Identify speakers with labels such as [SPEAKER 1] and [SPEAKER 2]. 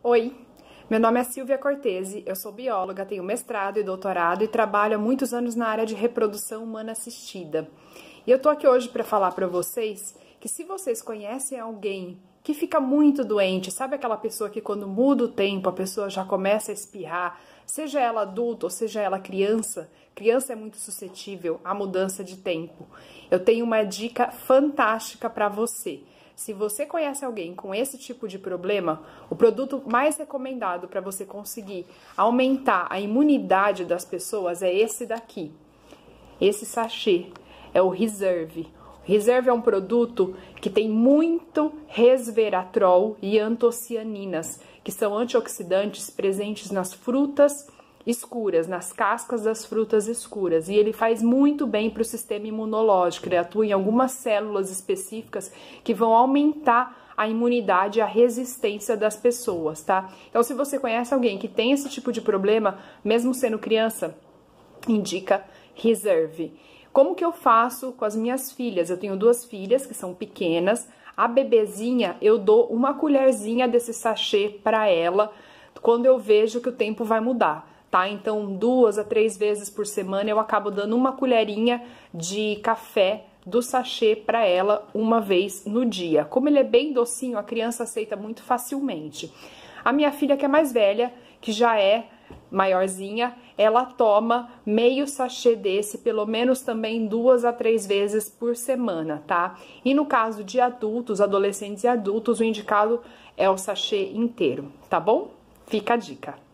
[SPEAKER 1] Oi, meu nome é Silvia Cortese, eu sou bióloga, tenho mestrado e doutorado e trabalho há muitos anos na área de reprodução humana assistida. E eu tô aqui hoje para falar para vocês que se vocês conhecem alguém que fica muito doente, sabe aquela pessoa que quando muda o tempo a pessoa já começa a espirrar, seja ela adulta ou seja ela criança, criança é muito suscetível à mudança de tempo. Eu tenho uma dica fantástica para você. Se você conhece alguém com esse tipo de problema, o produto mais recomendado para você conseguir aumentar a imunidade das pessoas é esse daqui. Esse sachê é o Reserve. O Reserve é um produto que tem muito resveratrol e antocianinas, que são antioxidantes presentes nas frutas escuras, nas cascas das frutas escuras, e ele faz muito bem para o sistema imunológico, ele atua em algumas células específicas que vão aumentar a imunidade e a resistência das pessoas, tá? Então, se você conhece alguém que tem esse tipo de problema, mesmo sendo criança, indica Reserve. Como que eu faço com as minhas filhas? Eu tenho duas filhas que são pequenas, a bebezinha eu dou uma colherzinha desse sachê para ela quando eu vejo que o tempo vai mudar. Tá? Então, 2 a 3 vezes por semana eu acabo dando uma colherinha de café do sachê para ela uma vez no dia. Como ele é bem docinho, a criança aceita muito facilmente. A minha filha, que é mais velha, que já é maiorzinha, ela toma meio sachê desse, pelo menos também 2 a 3 vezes por semana, tá? E no caso de adultos, adolescentes e adultos, o indicado é o sachê inteiro, tá bom? Fica a dica.